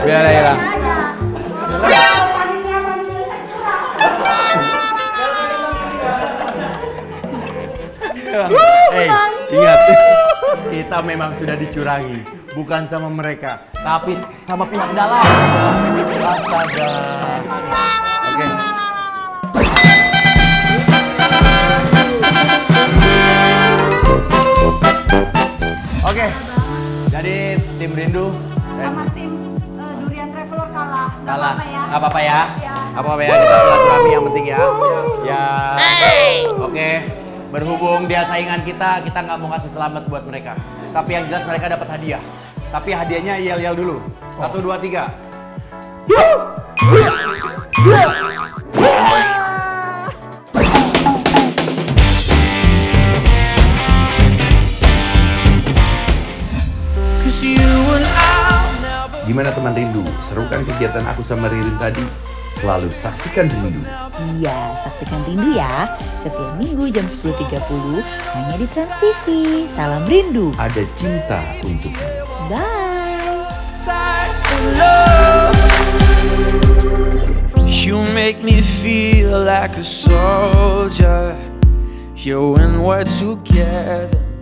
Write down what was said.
Biar hilang. Hei, ingat, kita memang sudah dicurangi, bukan sama mereka, tapi sama pihak dalam. Astaga. Oke. Oke, jadi tim Rindu sama tim Durian Traveler kalah. kalah. Nggak apa-apa ya. Nggak apa-apa ya, kita silaturahmi yang penting ya. Ya. Oke. Berhubung dia saingan kita nggak mau kasih selamat buat mereka. Tapi yang jelas mereka dapat hadiah. Tapi hadiahnya yel-yel dulu. 1, 2, 3. Gimana teman Rindu? Seru kan kegiatan aku sama Ririn tadi? Selalu saksikan Rindu. Iya, saksikan Rindu ya. Setiap minggu jam 10.30 hanya di Trans TV. Salam Rindu. Ada cinta untukmu. Bye. You make me feel like a soldier. You and we're together.